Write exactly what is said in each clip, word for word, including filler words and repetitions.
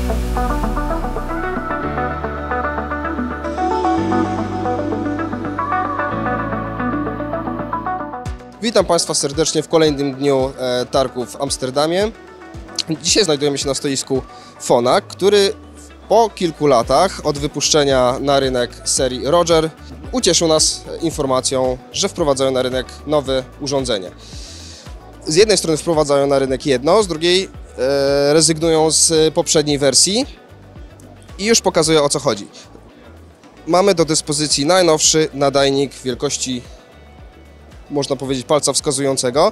Witam Państwa serdecznie w kolejnym dniu e, targów w Amsterdamie. Dzisiaj znajdujemy się na stoisku Phonak, który po kilku latach od wypuszczenia na rynek serii Roger ucieszył nas informacją, że wprowadzają na rynek nowe urządzenie. Z jednej strony wprowadzają na rynek jedno, z drugiej e, rezygnują z poprzedniej wersji i już pokazuję, o co chodzi. Mamy do dyspozycji najnowszy nadajnik wielkości, można powiedzieć, palca wskazującego.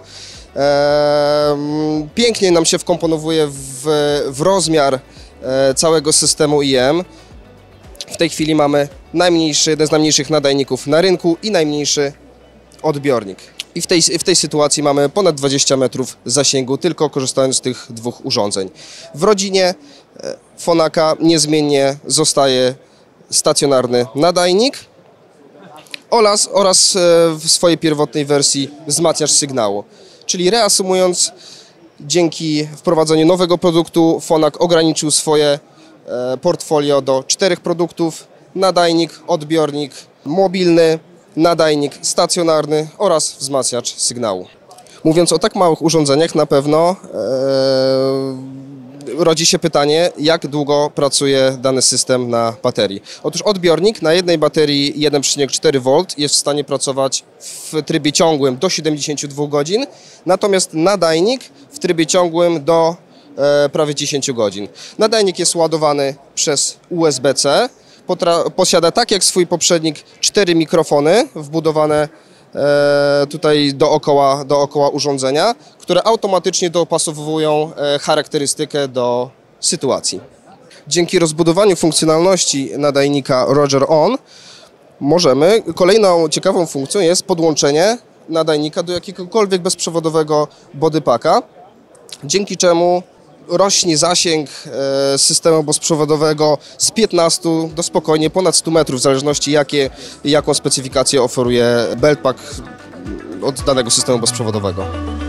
Eee, pięknie nam się wkomponowuje w, w rozmiar e, całego systemu I M. W tej chwili mamy najmniejszy, jeden z najmniejszych nadajników na rynku i najmniejszy odbiornik. I w tej, w tej sytuacji mamy ponad dwadzieścia metrów zasięgu, tylko korzystając z tych dwóch urządzeń. W rodzinie e, Phonaka niezmiennie zostaje stacjonarny nadajnik oraz, oraz w swojej pierwotnej wersji wzmacniacz sygnału. Czyli reasumując, dzięki wprowadzeniu nowego produktu Phonak ograniczył swoje portfolio do czterech produktów: nadajnik, odbiornik mobilny, nadajnik stacjonarny oraz wzmacniacz sygnału. Mówiąc o tak małych urządzeniach, na pewno ee, rodzi się pytanie, jak długo pracuje dany system na baterii. Otóż odbiornik na jednej baterii jeden przecinek cztery wolt jest w stanie pracować w trybie ciągłym do siedemdziesięciu dwóch godzin, natomiast nadajnik w trybie ciągłym do e, prawie dziesięciu godzin. Nadajnik jest ładowany przez U S B C, posiada, tak jak swój poprzednik, cztery mikrofony wbudowane e, tutaj dookoła, dookoła urządzenia, które automatycznie dopasowują e, charakterystykę do sytuacji. Dzięki rozbudowaniu funkcjonalności nadajnika Roger On możemy, kolejną ciekawą funkcją jest podłączenie nadajnika do jakiegokolwiek bezprzewodowego bodypacka, dzięki czemu rośnie zasięg systemu bezprzewodowego z piętnastu do spokojnie ponad stu metrów, w zależności jakie, jaką specyfikację oferuje beltpack od danego systemu bezprzewodowego.